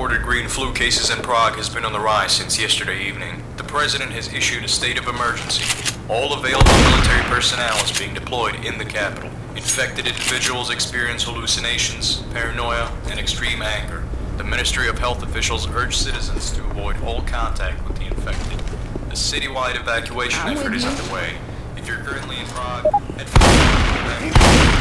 reported green flu cases in Prague has been on the rise since yesterday evening. The president has issued a state of emergency. All available military personnel is being deployed in the capital. Infected individuals experience hallucinations, paranoia, and extreme anger. The Ministry of Health officials urge citizens to avoid all contact with the infected. A citywide evacuation effort is underway. If you're currently in Prague, head for the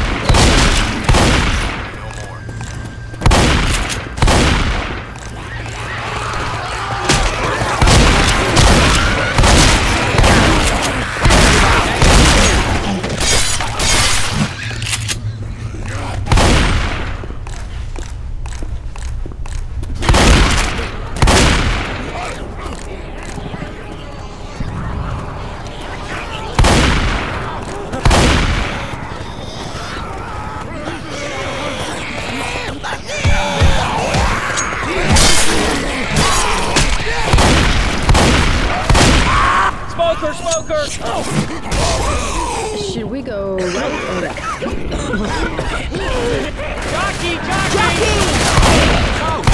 Should we go right or left? Jockey! Go!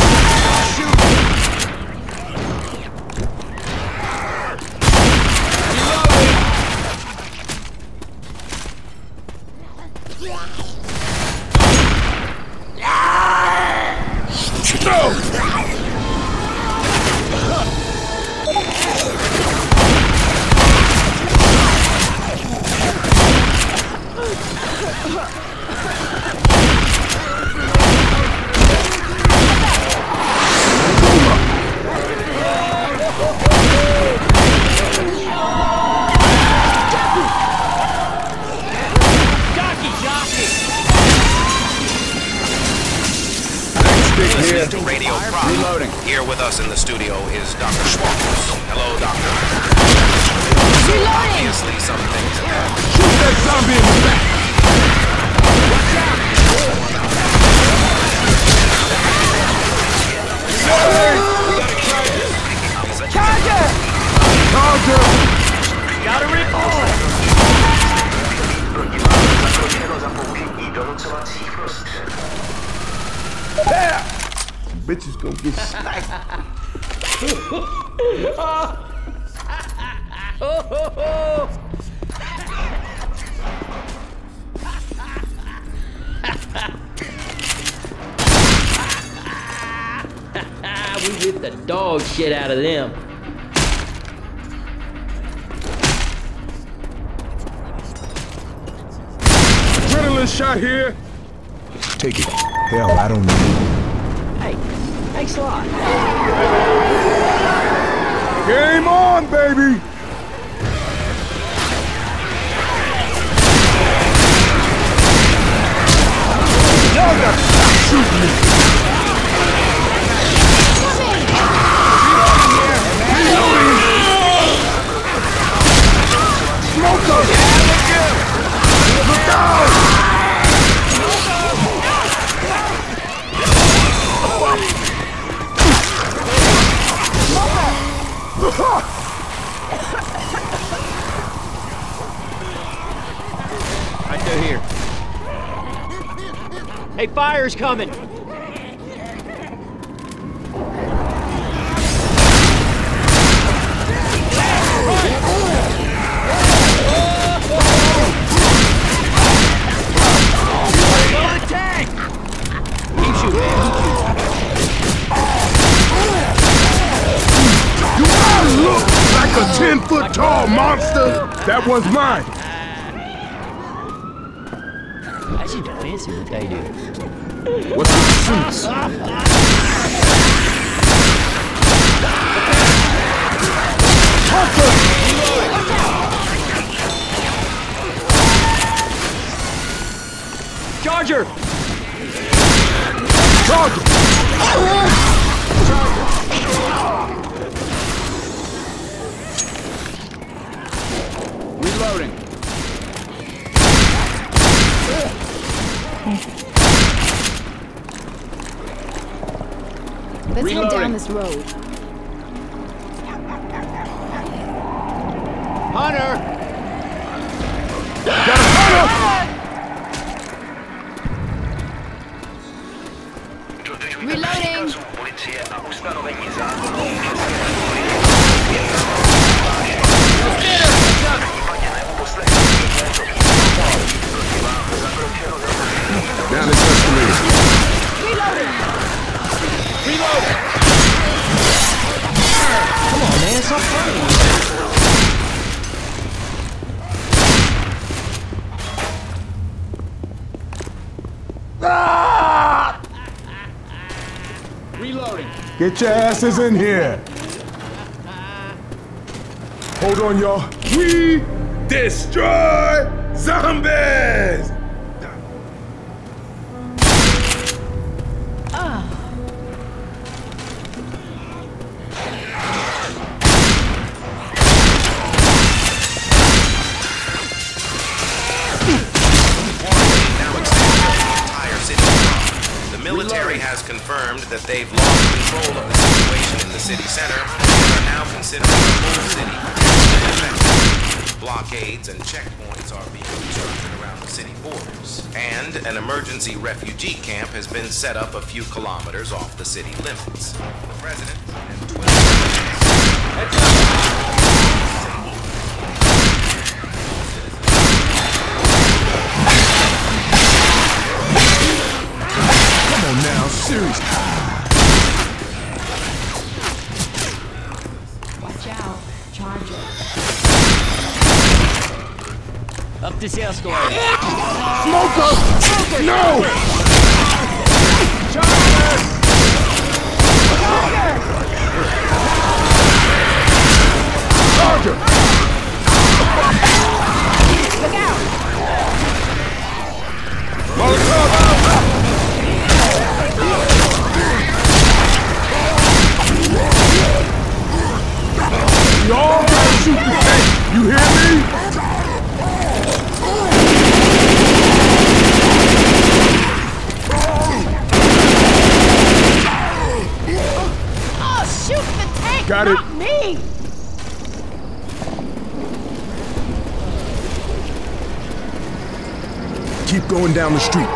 Radio Prague. Reloading. Here with us in the studio is Dr. Schwartz. Hello, Doctor. So obviously some things have happened. Shoot that zombie in the back! Watch out! Charger! Charger! Gotta recall! Yeah! Bitches gonna get sniped. We whipped the dog shit out of them. Adrenaline shot here. Take it. Hell, I don't know. Hey, thanks a lot. Game on, baby! Y'all gotta stop shooting me! Smoke up! Look out! Right through here. Hey, fire's coming! Keep shooting, man. Do I look like a 10-foot tall monster? That one's mine. That's defensive what they do. What's with the suits? Charger! Charger! Reloading. Let's head down this road. Hunter! Got a hunter! Reloading! Down this escalator. Reload! Come on, man, stop fighting. Ah! Reloading. Get your asses in here. Hold on, y'all. We destroy zombies! The military has confirmed that they've lost control of the situation in the city center and are now considering the whole city. Blockades and checkpoints are being constructed around the city borders, and an emergency refugee camp has been set up a few kilometers off the city limits. The president and 12 Now, seriously. Watch out. Charger. Up this escalator. Smoker! No! Charger! Look out! Molotov! Y'all gotta shoot the tank! You hear me? Oh, shoot the tank! Got it. Not me! Keep going down the street.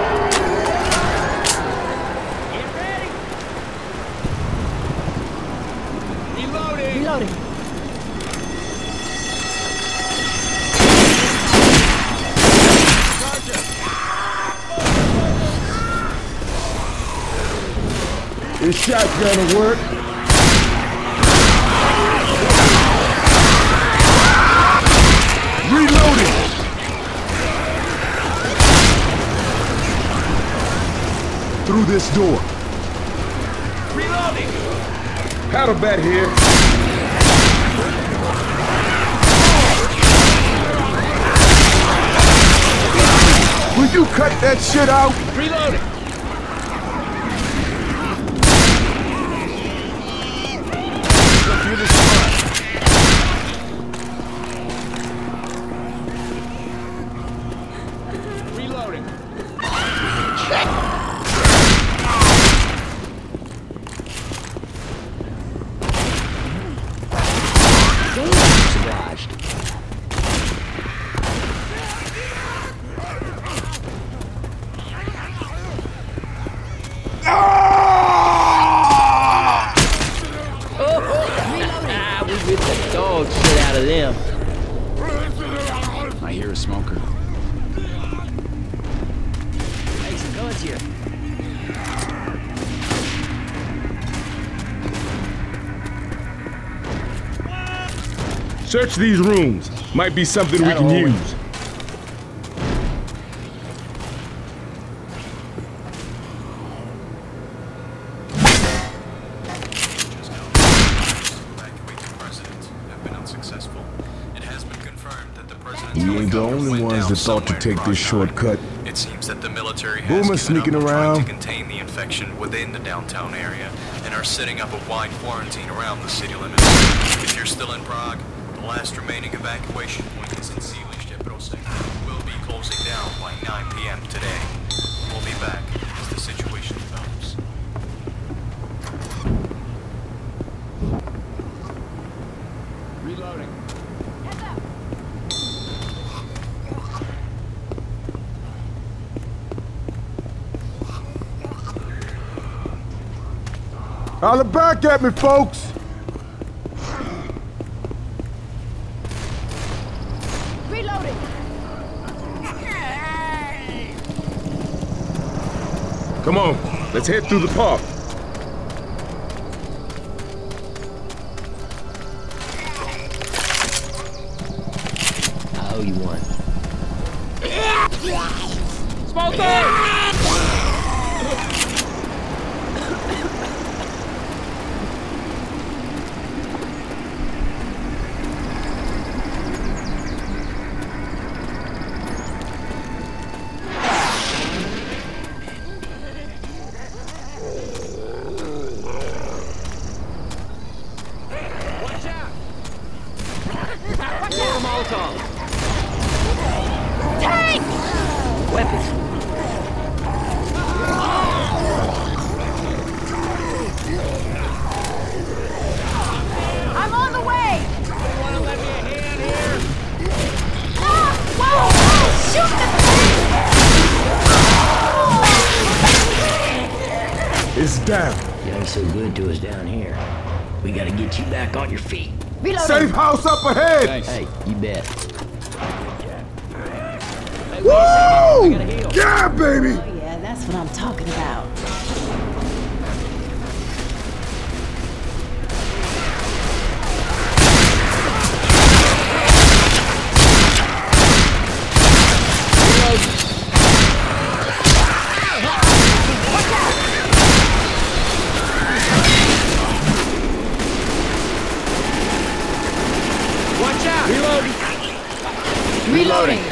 Reloading. This shotgun'll work. Reloading. Through this door. Reloading! Paddle bat here. Will you cut that shit out? Reloading! Go through this front. Reloading. We ripped the dog shit out of them. I hear a smoker. Hey, some guns here. Search these rooms. Might be something we can That'll use. We ain't the only ones that thought to take this shortcut. It seems that the military has Boomer given sneaking up on trying around. to contain the infection within the downtown area and are setting up a wide quarantine around the city limits. If you're still in Prague, the last remaining evacuation point is in Sealish Prosek. We'll be closing down by 9 p.m. today. We'll be back as the situation develops. Reloading. Holler back at me, folks! Reloading. Come on, let's head through the park. I owe you one. I'm on the way. Want to let me a hand here? Ah, whoa! Shoot the thing! It's down. You ain't so good to us down here. We gotta get you back on your feet. Reloading. Safe house up ahead! Thanks. Hey, you bet. Woo! Yeah, baby! Oh yeah, that's what I'm talking about. Watch out! Reloading. Reloading.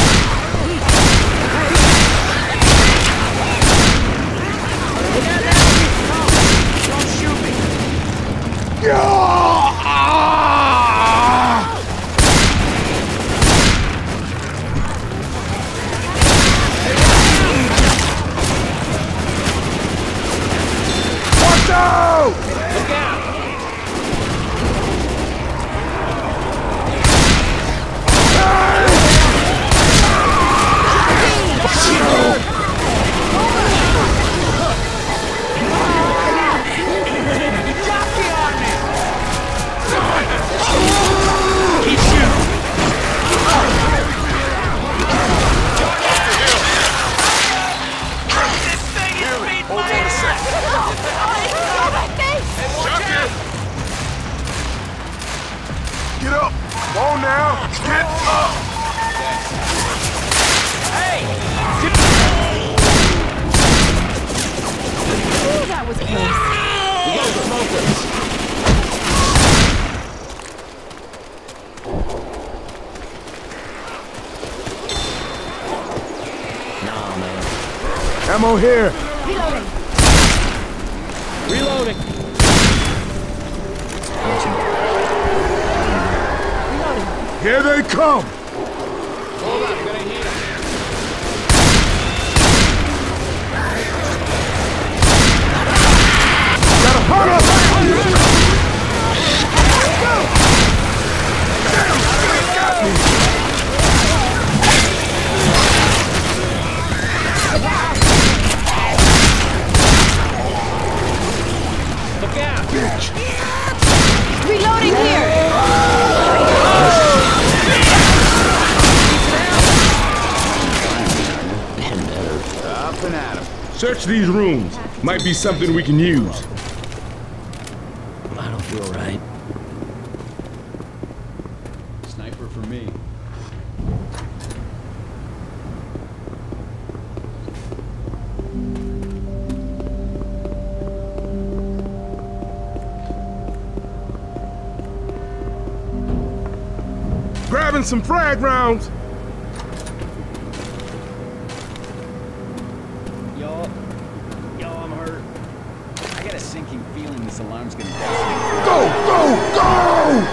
Don't shoot me. Watch out! Look out. Get up! Come on now! Get up! Ooh, that was close. Nah, man. Ammo here! Reloading. Reloading. Here they come! Hold up, gonna hit him. Got a hunter! Look out. Reloading here. Up and at him. Search these rooms. Might be something we can use. I don't feel right. Sniper for me. Grabbing some frag rounds. Y'all, I'm hurt. I got a sinking feeling this alarm's gonna decimate. Go, go, go!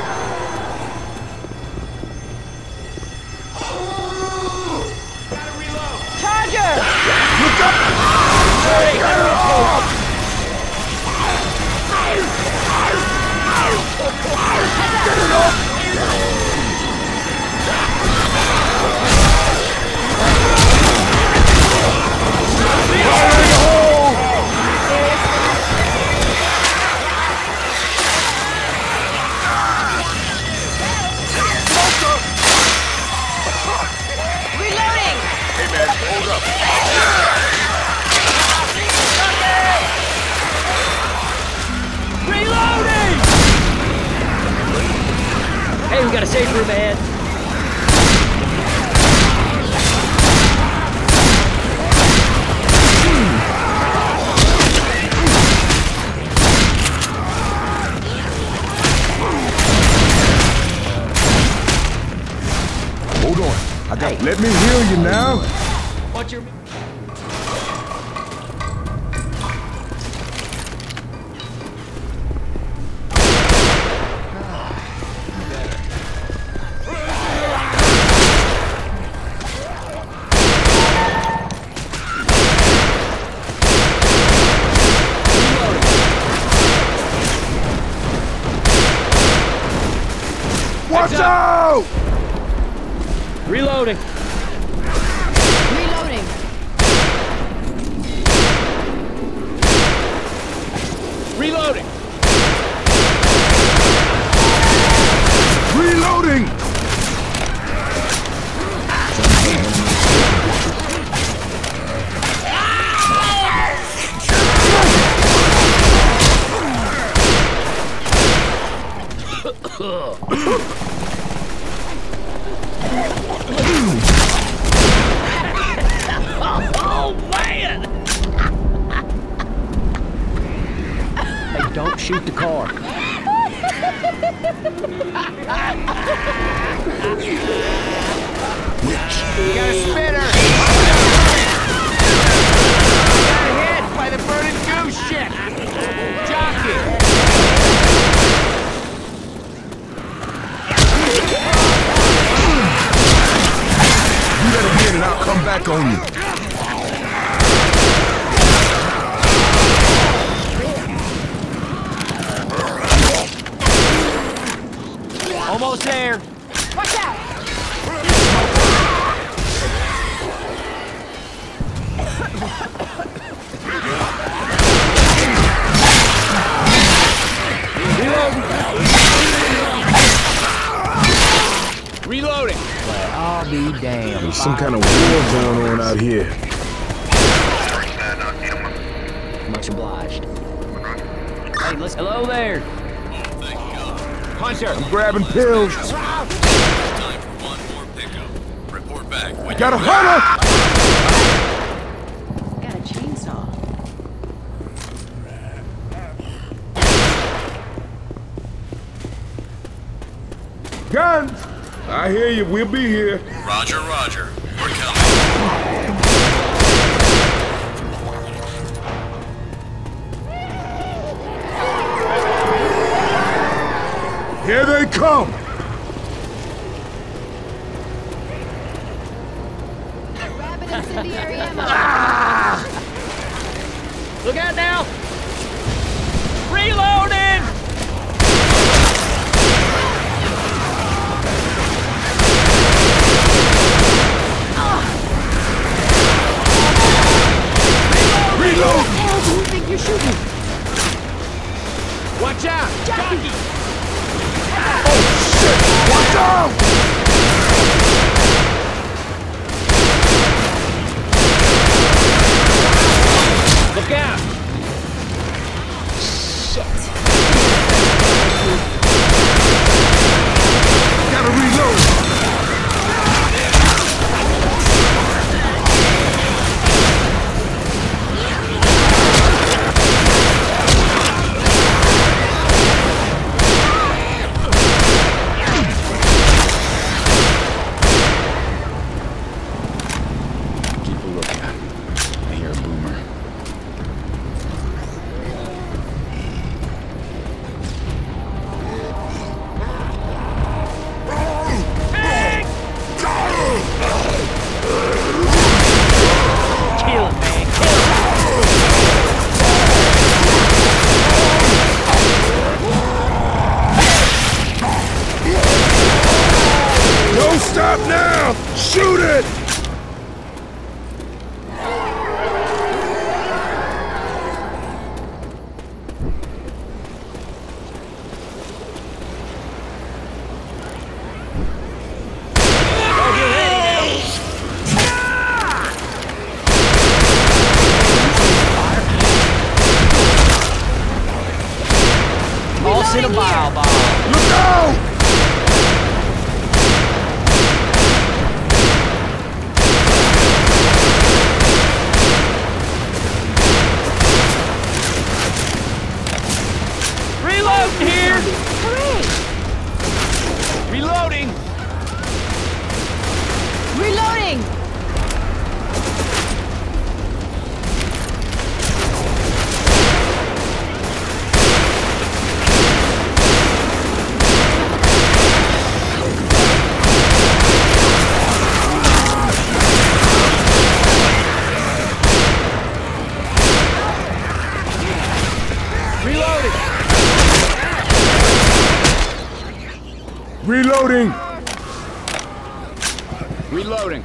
Charger. Look up! Hey, we got a safe room ahead. Hold on. Let me heal you now. Watch your... Watch out! Reloading. Reloading. Reloading. Reloading! Oh, man! Hey, don't shoot the car. We got a spinner! Got hit by the burning goose ship! Jockey! You let him in and I'll come back on you. Almost there. Watch out! Reloading. I'll be damned. There's some kind of war going on out here. Much obliged. Hey, let's... Hello there. Hunter! I'm grabbing pills. Time for one more pickup. Report back when Got a hunter! Got a chainsaw. Guns! I hear you. We'll be here. Roger, roger. We're coming. Here they come! Grabbing incendiary ammo. Look out now. Reloading. Reload! What the hell do you think you're shooting? Watch out! Jockey! Watch out! Look out. Gotta reload! Keep a lookout. I hear a boomer. Kill him, man. Don't stop now! Shoot it! Toss in a bile bomb. Look out! Reloading! Reloading! Reloading! Reloading.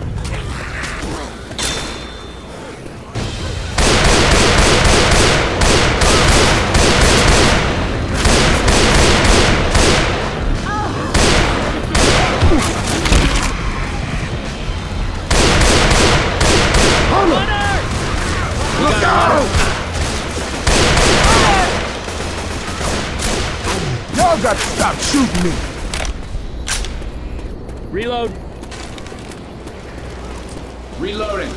Look out! Y'all got to stop shooting me! Reload. Reloading.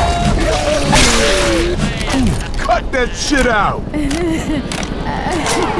Cut that shit out!